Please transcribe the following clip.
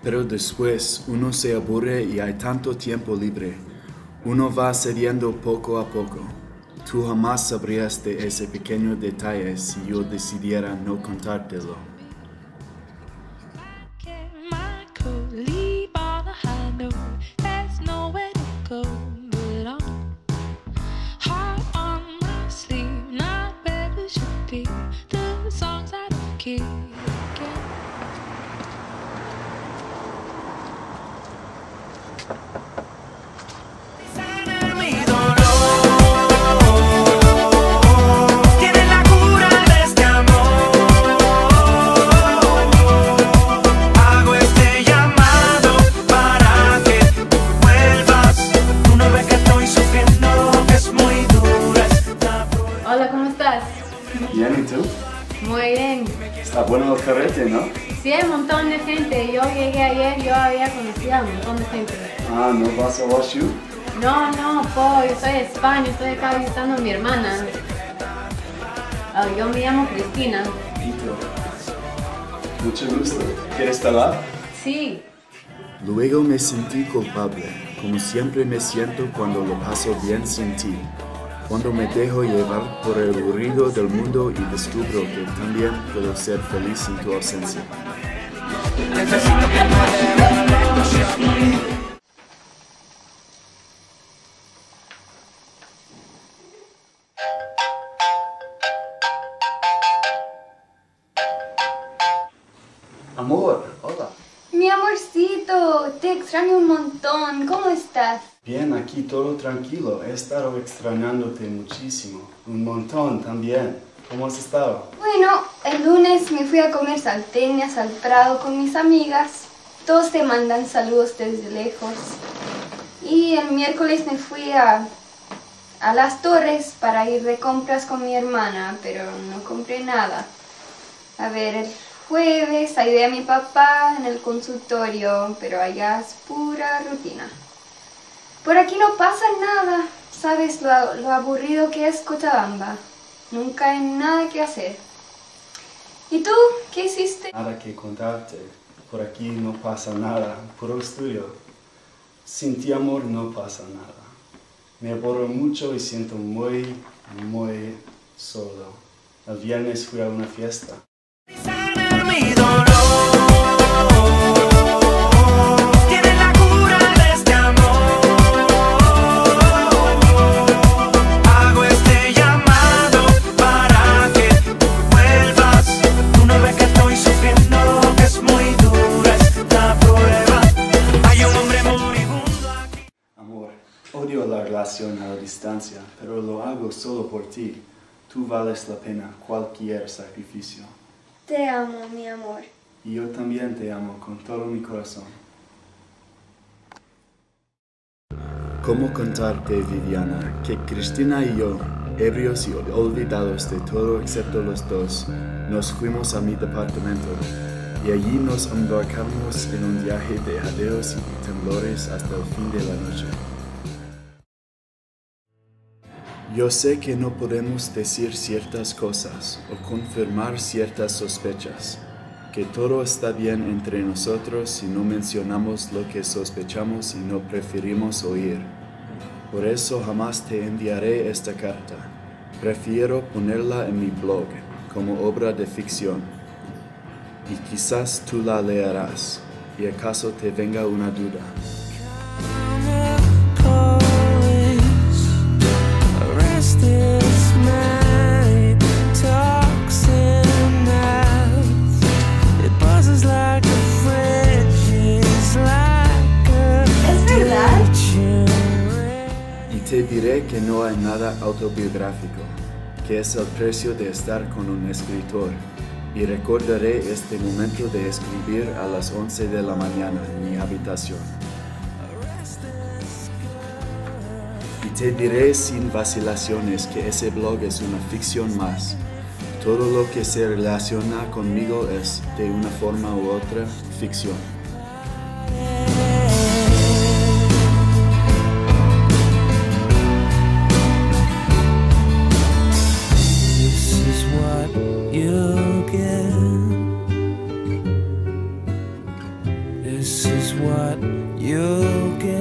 Pero después uno se aburre y hay tanto tiempo libre. Uno va cediendo poco a poco. Tú jamás sabrías de ese pequeño detalle si yo decidiera no contártelo. Hola, ¿cómo estás? Bien, ¿y tú? Muy bien. Está bueno el carrete, ¿no? Sí, hay un montón de gente. Yo llegué ayer, yo había conocido a un montón de gente. Ah, ¿no vas a Washu? No, yo soy de España, estoy acá visitando a mi hermana. Yo me llamo Cristina. Mucho gusto. ¿Quieres hablar? Sí. Luego me sentí culpable, como siempre me siento cuando lo paso bien sin ti. Cuando me dejo llevar por el ruido del mundo y descubro que también puedo ser feliz sin tu ausencia. Amor, hola. Mi amorcito, te extraño un montón. ¿Cómo estás? Bien, aquí todo tranquilo. He estado extrañándote muchísimo. Un montón también. ¿Cómo has estado? Bueno, el lunes me fui a comer salteñas al Prado con mis amigas. Todos te mandan saludos desde lejos. Y el miércoles me fui a Las Torres para ir de compras con mi hermana, pero no compré nada. A ver, el jueves ayudé a mi papá en el consultorio, pero allá es pura rutina. Por aquí no pasa nada. ¿Sabes lo aburrido que es Cochabamba? Nunca hay nada que hacer. ¿Y tú? ¿Qué hiciste? Nada que contarte. Por aquí no pasa nada. Puro estudio. Sin ti, amor, no pasa nada. Me aburro mucho y siento muy solo. El viernes fui a una fiesta. Odio la relación a la distancia, pero lo hago solo por ti. Tú vales la pena cualquier sacrificio. Te amo, mi amor. Y yo también te amo con todo mi corazón. ¿Cómo contarte, Viviana, que Cristina y yo, ebrios y olvidados de todo excepto los dos, nos fuimos a mi departamento y allí nos embarcamos en un viaje de jadeos y temblores hasta el fin de la noche? Yo sé que no podemos decir ciertas cosas o confirmar ciertas sospechas, que todo está bien entre nosotros si no mencionamos lo que sospechamos y no preferimos oír. Por eso jamás te enviaré esta carta. Prefiero ponerla en mi blog como obra de ficción. Y quizás tú la leerás, y acaso te venga una duda. Te diré que no hay nada autobiográfico, que es el precio de estar con un escritor, y recordaré este momento de escribir a las 11 de la mañana en mi habitación. Y te diré sin vacilaciones que ese blog es una ficción más. Todo lo que se relaciona conmigo es, de una forma u otra, ficción. This is what you'll get.